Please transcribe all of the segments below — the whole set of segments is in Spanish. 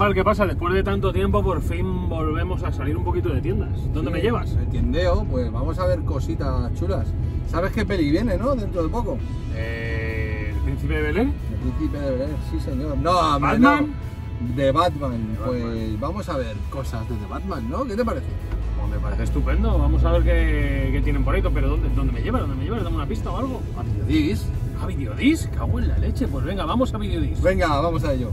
Jal, ¿qué pasa? Después de tanto tiempo, por fin volvemos a salir un poquito de tiendas. ¿Dónde me llevas? El tiendeo, pues vamos a ver cositas chulas. ¿Sabes qué peli viene, no? Dentro de poco. ¿El Príncipe de Belén? El Príncipe de Belén, sí señor. No, hombre, ¿Batman? no. De Batman. De Pues Batman. vamos a ver cosas de The Batman, ¿no? ¿Qué te parece? Pues me parece estupendo. Vamos a ver qué tienen por ahí. Pero ¿dónde me llevas? ¿Dónde me llevas? Dame una pista o algo. A Videodis. ¿A Videodis? Cago en la leche. Pues venga, vamos a Videodis. Venga, vamos a ello.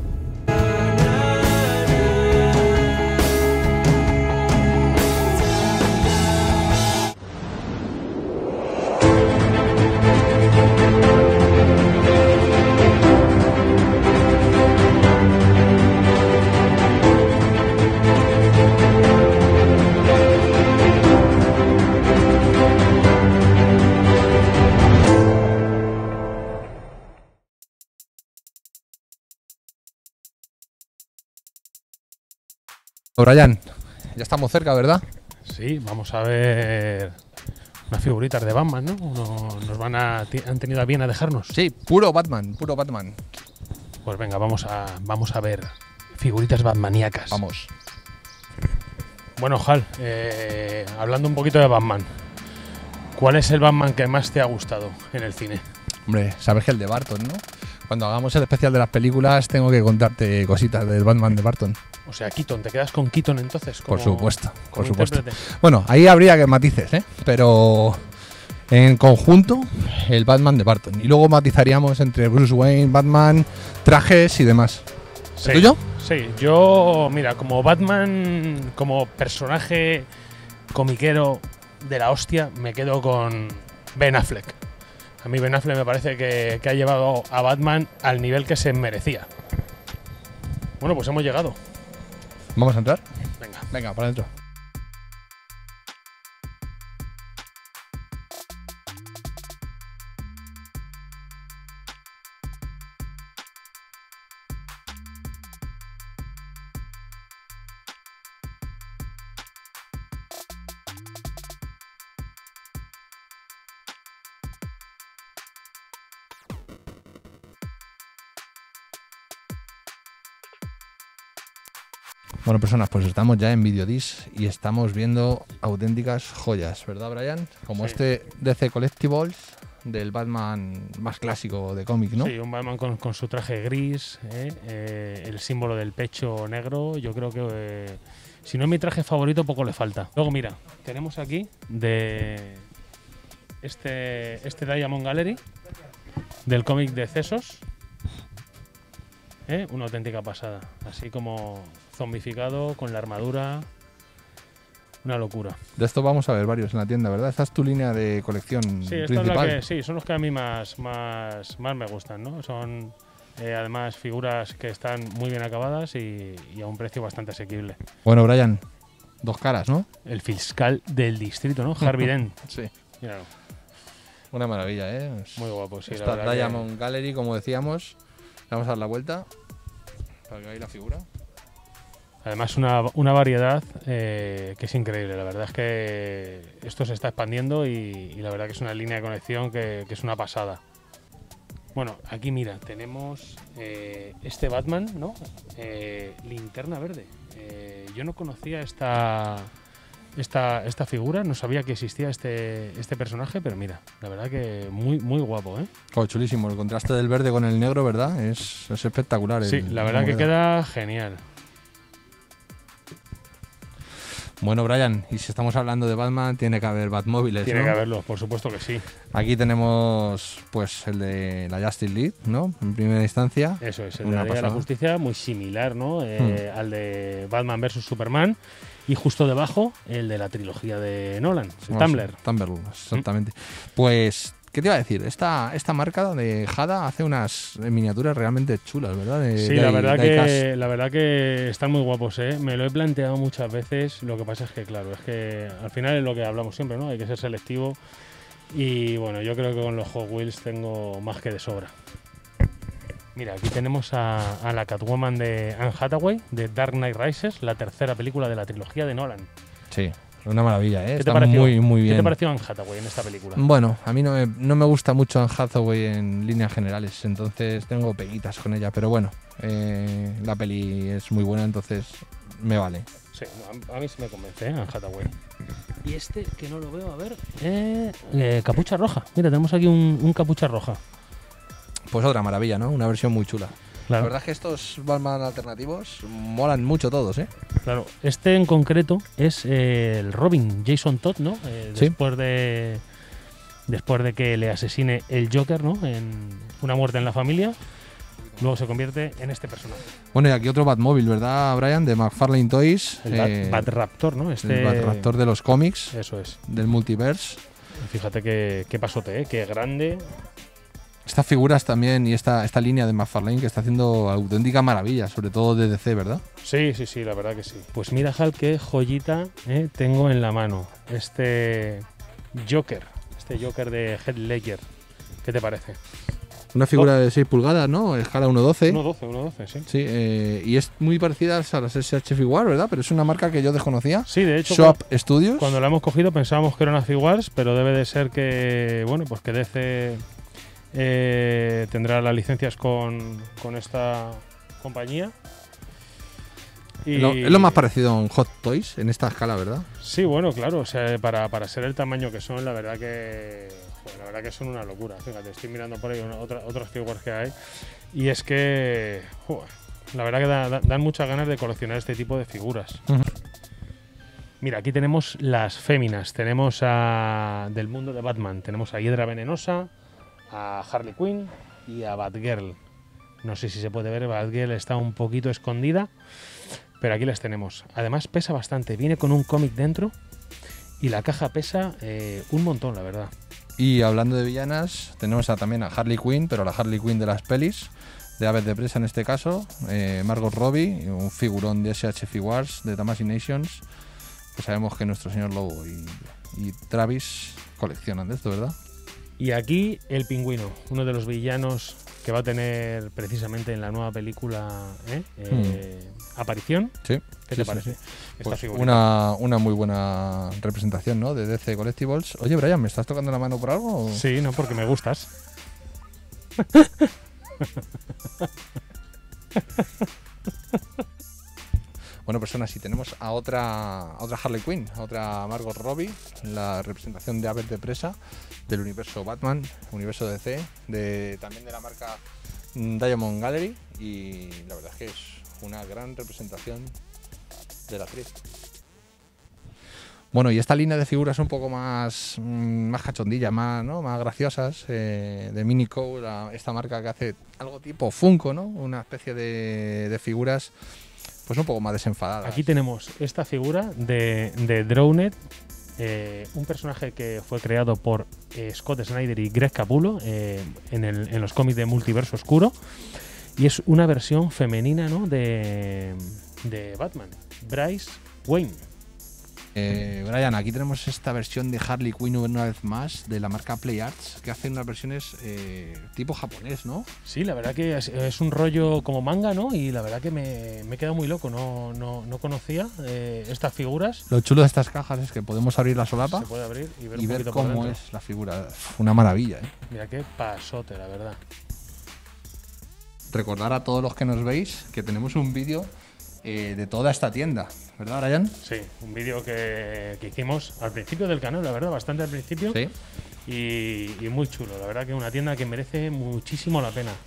Brian, ya estamos cerca, ¿verdad? Sí, vamos a ver unas figuritas de Batman, ¿no? Han tenido a bien a dejarnos. Sí, puro Batman, puro Batman. Pues venga, vamos a ver figuritas batmaníacas. Vamos. Bueno, Hal, hablando un poquito de Batman, ¿cuál es el Batman que más te ha gustado en el cine? Hombre, sabes que el de Barton, ¿no? Cuando hagamos el especial de las películas tengo que contarte cositas del Batman de Barton. O sea, Keaton, ¿te quedas con Keaton entonces? Por supuesto, por supuesto. Intérprete? Bueno, ahí habría que matices, ¿eh? Pero en conjunto, el Batman de Barton. Y luego matizaríamos entre Bruce Wayne, Batman, trajes y demás. Sí, ¿El tuyo? Sí, yo, mira, como Batman, como personaje comiquero de la hostia, me quedo con Ben Affleck. A mí Ben Affleck me parece que ha llevado a Batman al nivel que se merecía. Bueno, pues hemos llegado. ¿Vamos a entrar? Venga. Venga, para adentro. Bueno, personas, pues estamos ya en Videodis y estamos viendo auténticas joyas, ¿verdad, Brian? Como Sí. este DC Collectibles del Batman más clásico de cómic, ¿no? Sí, un Batman con su traje gris, el símbolo del pecho negro. Yo creo que si no es mi traje favorito, poco le falta. Luego, mira, tenemos aquí de este Diamond Gallery del cómic de Cesos. Una auténtica pasada. Así como zombificado, con la armadura. Una locura. De esto vamos a ver varios en la tienda, ¿verdad? Esta es tu línea de colección Sí, esta principal. es la que, sí, son los que a mí más me gustan, ¿no? Son además figuras que están muy bien acabadas y a un precio bastante asequible. Bueno, Brian, dos caras, ¿no? El fiscal del distrito, ¿no? Harvey Dent. Sí. Míralo, Una maravilla, ¿eh? muy guapo, sí. la Esta verdad que- Diamond Gallery, como decíamos. Le vamos a dar la vuelta para que veáis la figura. Además, una variedad que es increíble. La verdad es que esto se está expandiendo y la verdad que es una línea de conexión que es una pasada. Bueno, aquí mira, tenemos este Batman, ¿no? Linterna Verde. Yo no conocía esta figura, no sabía que existía este personaje, pero mira, la verdad que muy guapo, ¿eh? Oh, chulísimo, el contraste del verde con el negro, ¿verdad? Es espectacular. Sí, la verdad que queda genial. Bueno, Brian, y si estamos hablando de Batman, tiene que haber Batmóviles, Tiene ¿no? que haberlo, por supuesto que sí. Aquí tenemos pues el de la Justice League, ¿no? En primera instancia. Eso es, el Una de la Liga de la pasada. Justicia, muy similar, ¿no? Al de Batman vs Superman. Y justo debajo, el de la trilogía de Nolan, el Tumblr. Tumblr, exactamente. Pues, ¿qué te iba a decir? Esta marca de Hada hace unas miniaturas realmente chulas, ¿verdad? Sí, la verdad que están muy guapos, ¿eh? Me lo he planteado muchas veces. Lo que pasa es que, claro, es que al final es lo que hablamos siempre, ¿no? Hay que ser selectivo. Y bueno, yo creo que con los Hot Wheels tengo más que de sobra. Mira, aquí tenemos a la Catwoman de Anne Hathaway, de Dark Knight Rises, la tercera película de la trilogía de Nolan. Sí. Una maravilla, ¿eh? ¿Qué te Está pareció? muy, muy ¿Qué bien. te pareció Anne Hathaway en esta película? Bueno, a mí no me gusta mucho Anne Hathaway en líneas generales, entonces tengo peguitas con ella, pero bueno, la peli es muy buena, entonces me vale. Sí, a mí sí me convence, Anne Hathaway. Y este, que no lo veo, a ver. Capucha roja. Mira, tenemos aquí un capucha roja. Pues otra maravilla, ¿no? Una versión muy chula. La Claro, verdad es que estos Batman alternativos molan mucho todos, ¿eh? claro. Este en concreto es el Robin, Jason Todd, ¿no? Sí. Después de que le asesine el Joker, ¿no? En una muerte en la familia. Luego se convierte en este personaje. Bueno, y aquí otro Batmóvil, ¿verdad, Brian? De McFarlane Toys. El Batraptor, ¿no? El Batraptor de los cómics, Eso es. del multiverse. Fíjate qué pasote, ¿eh? Qué grande. Estas figuras también y esta línea de McFarlane que está haciendo auténtica maravilla, sobre todo de DC, ¿verdad? Sí, la verdad que sí. Pues mira, Hal, qué joyita tengo en la mano. Este Joker de Heath Ledger. ¿Qué te parece? Una figura de 6 pulgadas, ¿no? Escala 1.12. 1.12, sí. Sí, y es muy parecida a las SH Figuarts, ¿verdad? Pero es una marca que yo desconocía. Sí, de hecho, Shop Studios. cuando la hemos cogido pensábamos que era una Figuarts, pero debe de ser que, bueno, pues que DC tendrá las licencias con esta compañía. Y Es lo más parecido a un Hot Toys en esta escala, ¿verdad? sí, bueno, claro, o sea, para ser el tamaño que son, la verdad que son una locura. Fíjate, estoy mirando por ahí otras figuras que hay y es que, la verdad que dan muchas ganas de coleccionar este tipo de figuras. Mira, aquí tenemos las féminas, tenemos del mundo de Batman, tenemos a Hiedra Venenosa, a Harley Quinn y a Batgirl. No sé si se puede ver, Batgirl está un poquito escondida, pero aquí las tenemos. Además pesa bastante, viene con un cómic dentro y la caja pesa un montón, la verdad. Y hablando de villanas, tenemos también a Harley Quinn, pero la Harley Quinn de las pelis, de Aves de Presa en este caso, Margot Robbie, un figurón de SH Figuarts, de Tamashii Nations. Pues sabemos que nuestro señor Lobo y Travis coleccionan de esto, ¿verdad? Y aquí el Pingüino, uno de los villanos que va a tener precisamente en la nueva película Aparición. Sí. ¿Qué te parece? Esta Pues figurita. una muy buena representación, ¿no? De DC Collectibles. Oye, Brian, ¿me estás tocando la mano por algo? o? Sí, no, porque me gustas. Bueno, personas, si tenemos a otra Harley Quinn, a otra Margot Robbie, la representación de Aves de Presa del universo Batman, universo DC, también de la marca Diamond Gallery, y la verdad es que es una gran representación de la actriz. Bueno, y esta línea de figuras un poco más cachondilla, más graciosas, de Minico, esta marca que hace algo tipo Funko, ¿no? Una especie de figuras pues un poco más desenfadadas. Aquí tenemos esta figura de Droned, un personaje que fue creado por Scott Snyder y Greg Capullo en los cómics de Multiverso Oscuro, y es una versión femenina, ¿no? de Batman, Bryce Wayne. Brian, aquí tenemos esta versión de Harley Quinn una vez más de la marca Play Arts, que hace unas versiones tipo japonés, ¿no? Sí, la verdad que es un rollo como manga, ¿no? Y la verdad que me he quedado muy loco, no conocía estas figuras. Lo chulo de estas cajas es que podemos abrir la solapa Se puede abrir y ver y un ver poquito por cómo dentro. es la figura. Una maravilla, ¿eh? Mira qué pasote, la verdad. Recordar a todos los que nos veis que tenemos un vídeo de toda esta tienda, ¿verdad, Brian? Sí, un vídeo que hicimos al principio del canal, la verdad, bastante al principio. Sí. Y muy chulo, la verdad que es una tienda que merece muchísimo la pena.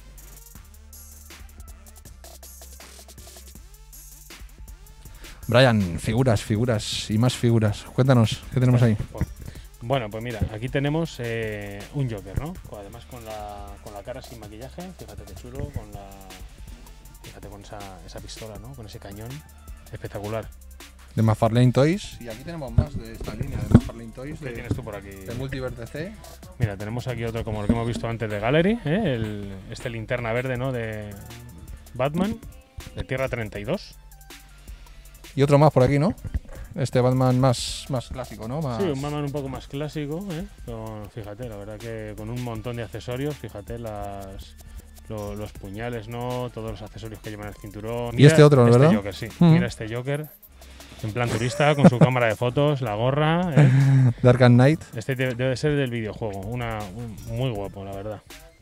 Brian, figuras y más figuras. Cuéntanos, ¿qué tenemos ahí? Bueno, pues mira, aquí tenemos un Joker, ¿no? Además con la cara sin maquillaje, fíjate qué chulo, fíjate con esa pistola, ¿no? Con ese cañón, espectacular. De McFarlane Toys. Y aquí tenemos más de esta línea de McFarlane Toys. ¿Qué tienes tú por aquí? De Multiverse DC. Mira, tenemos aquí otro como el que hemos visto antes de Gallery, este linterna verde, ¿no? De Batman, de Tierra 32. Y otro más por aquí, ¿no? Este Batman más clásico, ¿no? Sí, un Batman un poco más clásico, fíjate, la verdad que con un montón de accesorios, fíjate los puñales, ¿no? Todos los accesorios que llevan el cinturón. Y este otro, ¿verdad? Joker, sí. Mira este Joker. en plan turista, con su cámara de fotos, la gorra. Dark Knight. Este debe ser del videojuego. Muy guapo, la verdad.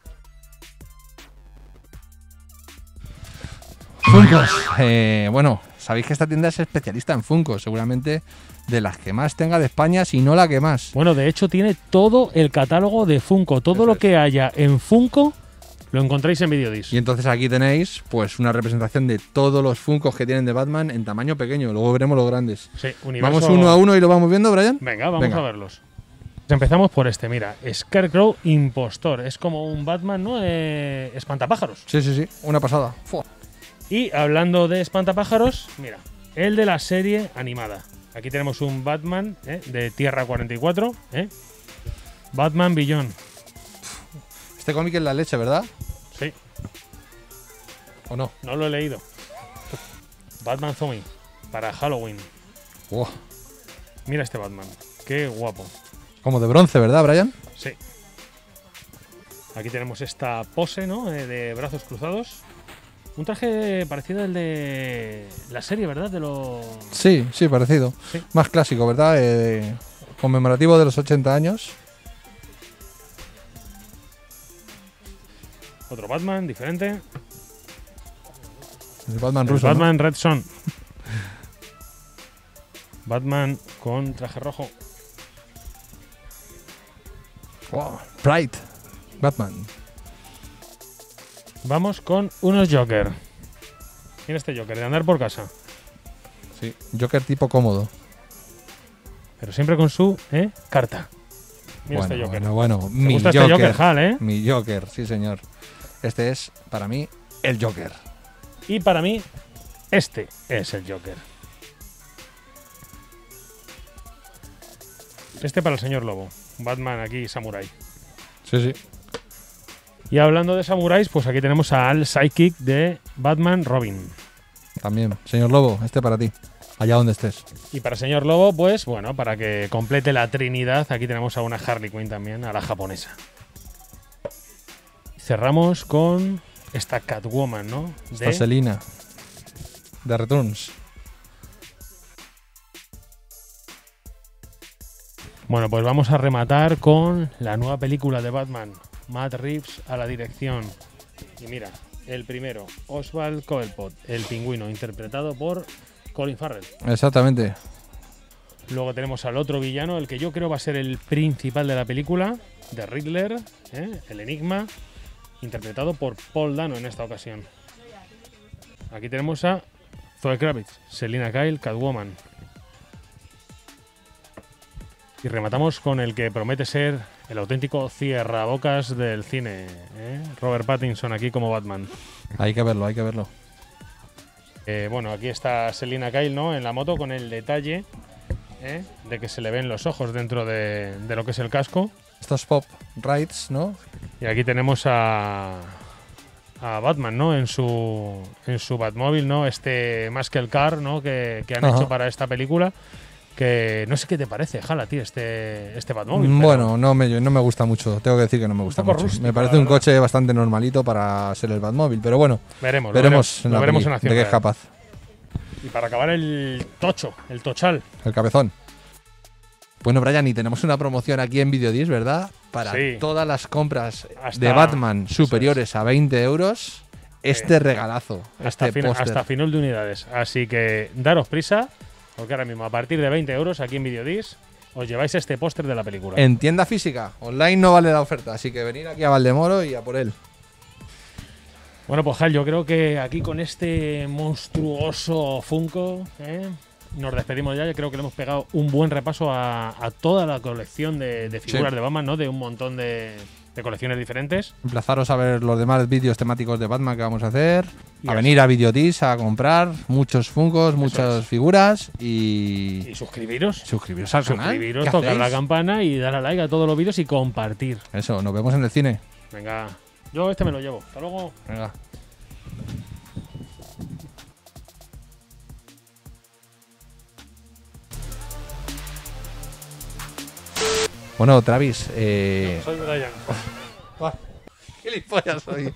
Funkos. Bueno, sabéis que esta tienda es especialista en Funkos, seguramente de las que más tenga de España, si no la que más. Bueno, de hecho tiene todo el catálogo de Funko. Todo lo que haya en Funko lo encontráis en Videodis. Y entonces aquí tenéis pues una representación de todos los Funkos que tienen de Batman en tamaño pequeño. Luego veremos los grandes. Sí, universo... Vamos uno a uno y lo vamos viendo, Brian. Venga, vamos a verlos. Empezamos por este, mira, Scarecrow Impostor. Es como un Batman, ¿no? Espantapájaros. Sí, sí, sí, una pasada. Fua. Y hablando de espantapájaros, mira, el de la serie animada. Aquí tenemos un Batman de Tierra 44, Batman Beyond. Este cómic es la leche, ¿verdad? Sí. ¿O no? No lo he leído. Batman Zombie para Halloween. Wow. Mira este Batman, qué guapo. Como de bronce, ¿verdad, Brian? Sí. Aquí tenemos esta pose, ¿no? De brazos cruzados. Un traje parecido al de la serie, ¿verdad? Sí, sí, parecido. Sí. Más clásico, ¿verdad? Conmemorativo de los 80 años. Otro Batman, diferente. El Batman El ruso, Batman Red Son. Batman con traje rojo. Wow. Pride. Batman. Vamos con unos Joker. Mira este Joker, de andar por casa. Sí. Joker tipo cómodo. Pero siempre con su carta. Mira Bueno, este Joker. bueno. ¿Te Mi gusta Joker. este Joker, Hal, Mi Joker, sí, señor. Este es, para mí, el Joker. Y para mí, este es el Joker. Este para el señor Lobo. Batman aquí, Samurai. Sí, sí. Y hablando de samuráis, pues aquí tenemos al sidekick de Batman, Robin. También. Señor Lobo, este para ti. Allá donde estés. Y para el señor Lobo, pues bueno, para que complete la trinidad, aquí tenemos a una Harley Quinn también, a la japonesa. Cerramos con esta Catwoman, ¿no? Esta Selina. De Returns. Bueno, pues vamos a rematar con la nueva película de Batman. Matt Reeves a la dirección. Y mira, el primero, Oswald Cobblepot, el pingüino, interpretado por Colin Farrell. Exactamente. Luego tenemos al otro villano, el que yo creo va a ser el principal de la película, The Riddler, el enigma, interpretado por Paul Dano en esta ocasión. Aquí tenemos a Zoe Kravitz, Selina Kyle, Catwoman. Y rematamos con el que promete ser el auténtico cierrabocas del cine, Robert Pattinson aquí como Batman. Hay que verlo, hay que verlo. Bueno, aquí está Selina Kyle, ¿no? En la moto con el detalle de que se le ven los ojos dentro de lo que es el casco. Estos pop rides, ¿no? Y aquí tenemos a Batman, ¿no? En su Batmóvil, ¿no? Este Muscle Car, ¿no? Que han hecho para esta película. Que no sé qué te parece, Jala, tío, este Batmóvil. Bueno, no me gusta mucho. Tengo que decir que no me gusta mucho. Rústico, me parece un coche bastante normalito para ser el Batmóvil, pero bueno. Veremos en acción de qué es capaz. Y para acabar el tocho, el tochal. El cabezón. Bueno, Brian, y tenemos una promoción aquí en Videodis, ¿verdad? Para todas las compras de Batman superiores a 20 euros, este regalazo, hasta final de unidades. Así que daros prisa, porque ahora mismo a partir de 20 euros aquí en Videodis os lleváis este póster de la película. En tienda física, online no vale la oferta, así que venir aquí a Valdemoro y a por él. Bueno, pues Jal, yo creo que aquí con este monstruoso Funko nos despedimos ya. Yo creo que le hemos pegado un buen repaso a toda la colección de figuras de Batman, ¿no? De un montón de colecciones diferentes. Emplazaros a ver los demás vídeos temáticos de Batman que vamos a hacer, a venir a Videodis a comprar muchos Funkos, muchas figuras y suscribiros. Suscribiros al canal. Suscribiros, tocar la campana y dar a like a todos los vídeos y compartir. Eso, nos vemos en el cine. Venga, yo este me lo llevo. Hasta luego. Venga. Bueno, Travis, soy Brian. Gilipollas soy.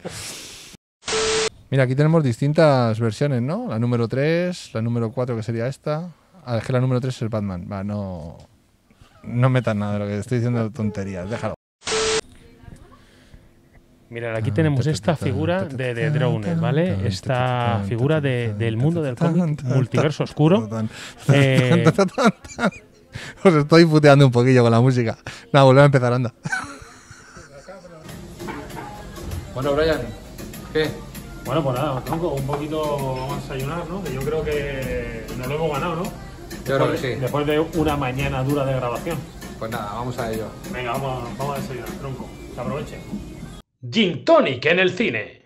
Mira, aquí tenemos distintas versiones, ¿no? La número 3, la número 4 que sería esta. Ah, es que la número 3 es Batman. Va, no metas nada de lo que estoy diciendo tonterías, déjalo. Mirad, aquí tenemos esta figura de Drowned, ¿vale? Esta figura del mundo del cómic Multiverso Oscuro. Os estoy puteando un poquillo con la música. Nada, volver a empezar, anda. Bueno, Brian, ¿qué? Bueno, pues nada, tronco, un poquito vamos a desayunar, ¿no? Que yo creo que nos lo hemos ganado, ¿no? Yo creo que sí. Después de una mañana dura de grabación. Pues nada, vamos a ello. Venga, vamos a desayunar, tronco. Que aproveche. Gin Tonic en el cine.